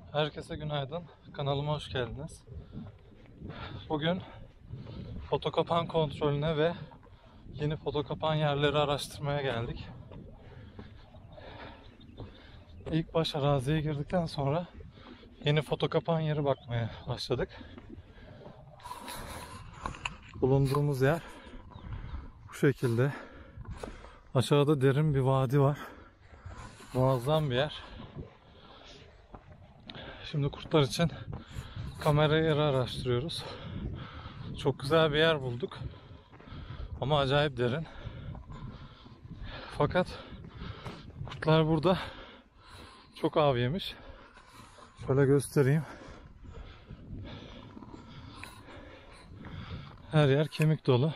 Herkese günaydın. Kanalıma hoş geldiniz. Bugün foto kapan kontrolüne ve yeni foto kapan yerleri araştırmaya geldik. İlk baş araziye girdikten sonra yeni foto kapan yeri bakmaya başladık. Bulunduğumuz yer bu şekilde. Aşağıda derin bir vadi var. Muazzam bir yer. Şimdi kurtlar için kamera yeri araştırıyoruz. Çok güzel bir yer bulduk. Ama acayip derin. Fakat kurtlar burada çok av yemiş. Şöyle göstereyim. Her yer kemik dolu.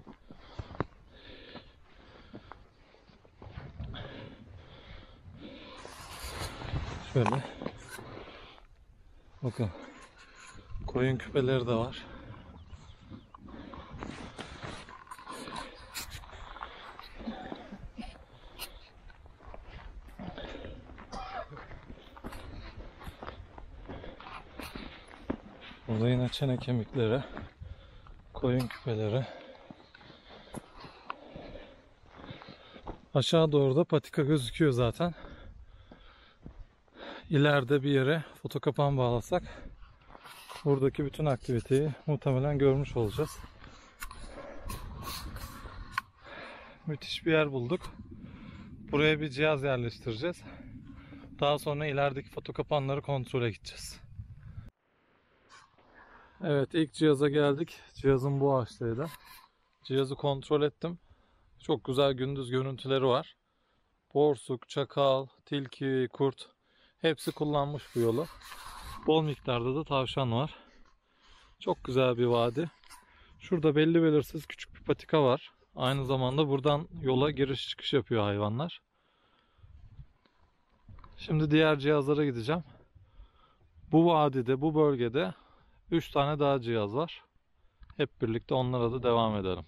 Şöyle. Bakın. Koyun küpeleri de var. Burada yine çene kemikleri, koyun küpeleri. Aşağı doğru da patika gözüküyor zaten. İleride bir yere foto kapan bağlasak buradaki bütün aktiviteyi muhtemelen görmüş olacağız. Müthiş bir yer bulduk. Buraya bir cihaz yerleştireceğiz. Daha sonra ilerideki foto kapanları kontrole gideceğiz. Evet, ilk cihaza geldik. Cihazın bu ağaçtaydı. Cihazı kontrol ettim. Çok güzel gündüz görüntüleri var. Borsuk, çakal, tilki, kurt hepsi kullanmış bu yolu. Bol miktarda da tavşan var. Çok güzel bir vadi. Şurada belli belirsiz küçük bir patika var. Aynı zamanda buradan yola giriş çıkış yapıyor hayvanlar. Şimdi diğer cihazlara gideceğim. Bu vadide, bu bölgede 3 tane daha cihaz var. Hep birlikte onlara da devam edelim.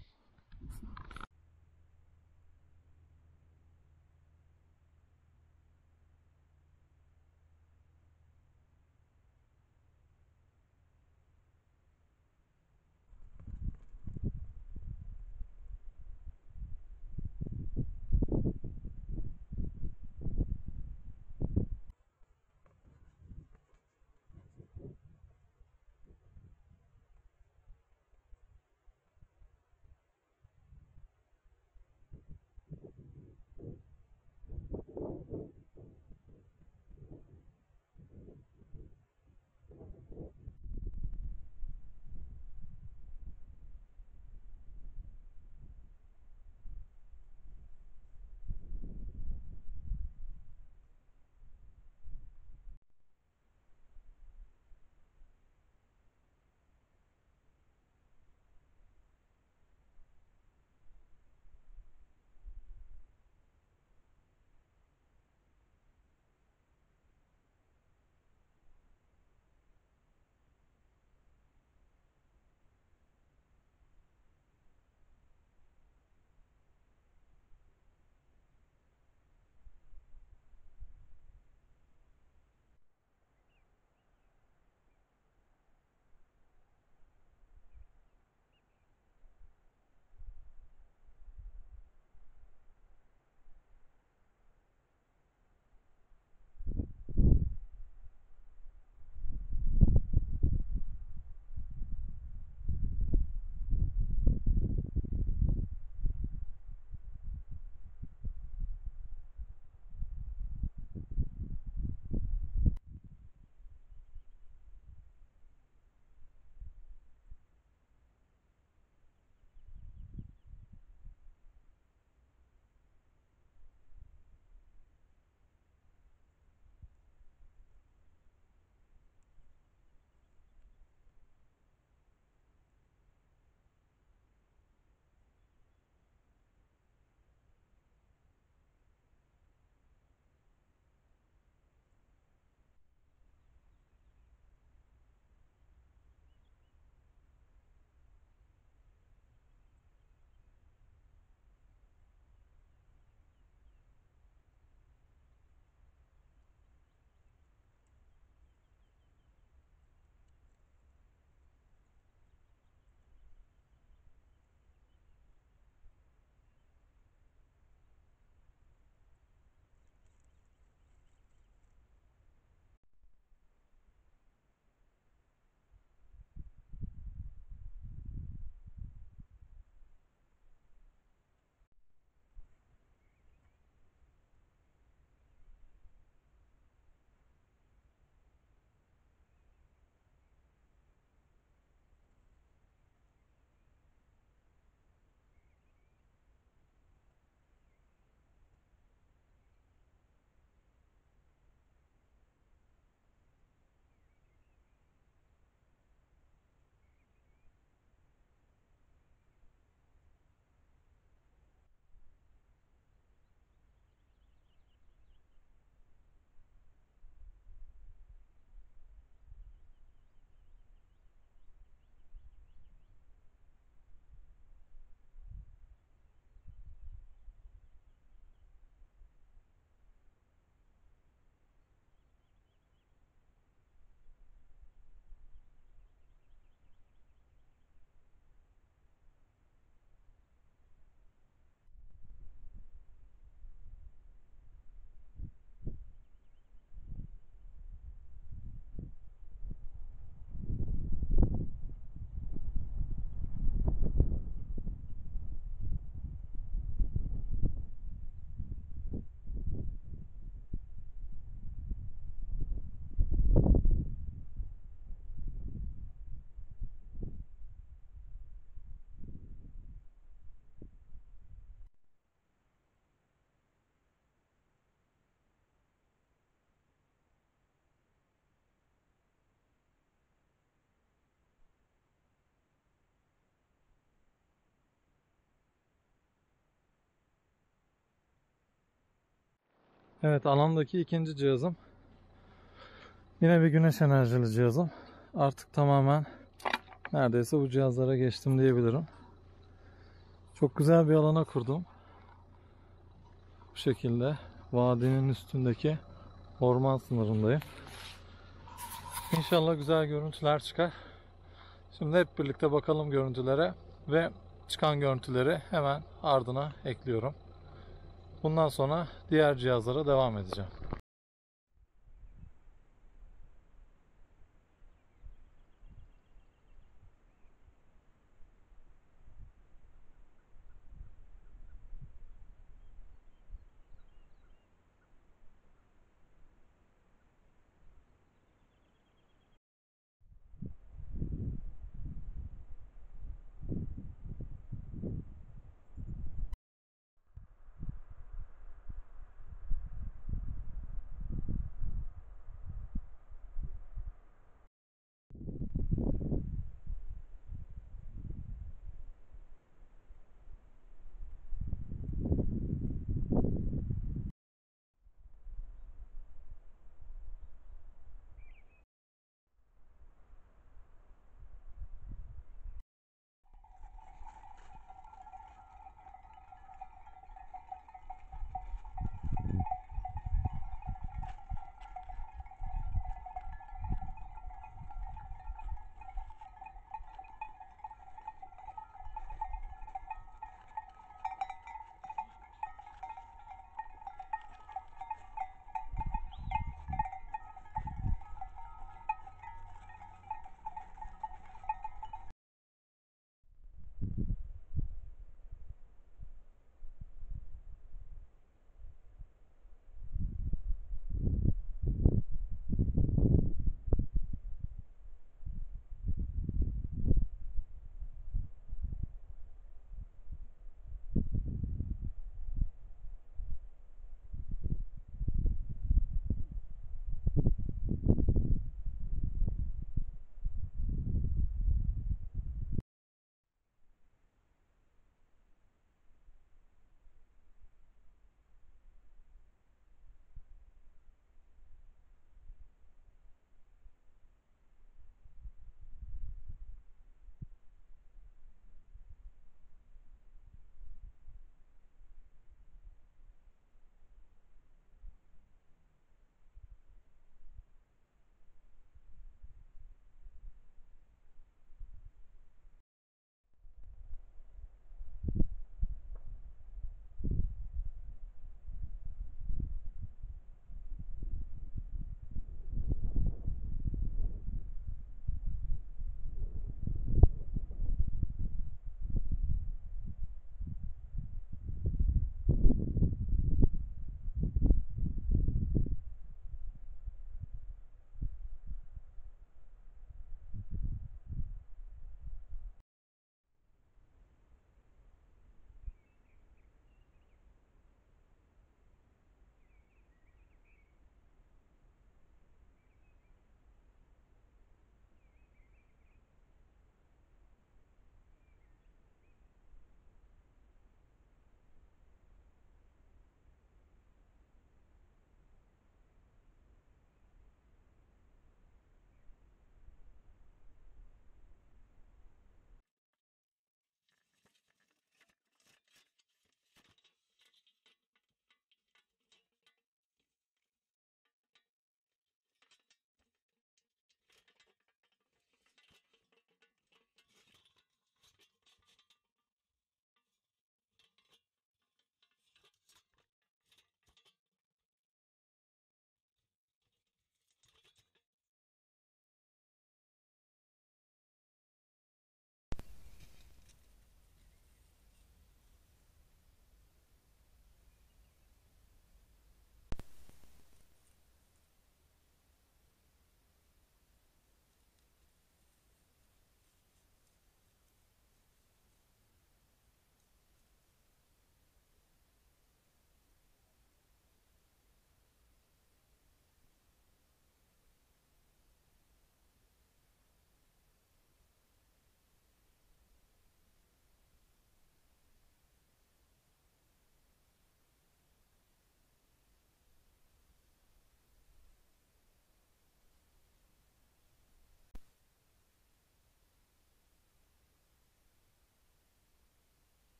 Evet, alandaki ikinci cihazım. Yine bir güneş enerjili cihazım. Artık tamamen neredeyse bu cihazlara geçtim diyebilirim. Çok güzel bir alana kurdum. Bu şekilde vadinin üstündeki orman sınırındayım. İnşallah güzel görüntüler çıkar. Şimdi hep birlikte bakalım görüntülere ve çıkan görüntüleri hemen ardına ekliyorum. Bundan sonra diğer cihazlara devam edeceğim.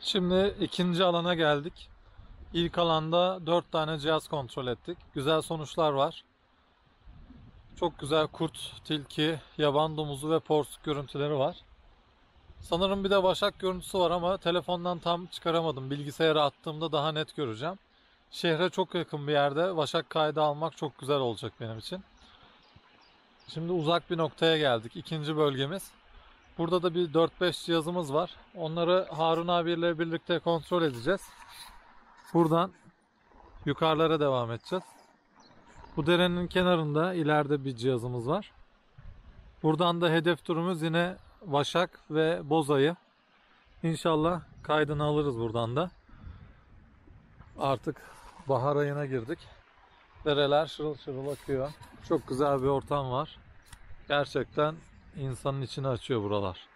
Şimdi ikinci alana geldik. İlk alanda 4 tane cihaz kontrol ettik. Güzel sonuçlar var. Çok güzel kurt, tilki, yaban domuzu ve porsuk görüntüleri var. Sanırım bir de vaşak görüntüsü var ama telefondan tam çıkaramadım. Bilgisayara attığımda daha net göreceğim. Şehre çok yakın bir yerde vaşak kaydı almak çok güzel olacak benim için. Şimdi uzak bir noktaya geldik. İkinci bölgemiz. Burada da bir 4-5 cihazımız var. Onları Harun abiyle birlikte kontrol edeceğiz. Buradan yukarılara devam edeceğiz. Bu derenin kenarında ileride bir cihazımız var. Buradan da hedef turumuz yine vaşak ve bozayı. İnşallah kaydını alırız buradan da. Artık bahar ayına girdik. Dereler şırıl şırıl akıyor. Çok güzel bir ortam var. Gerçekten insanın içini açıyor buralar.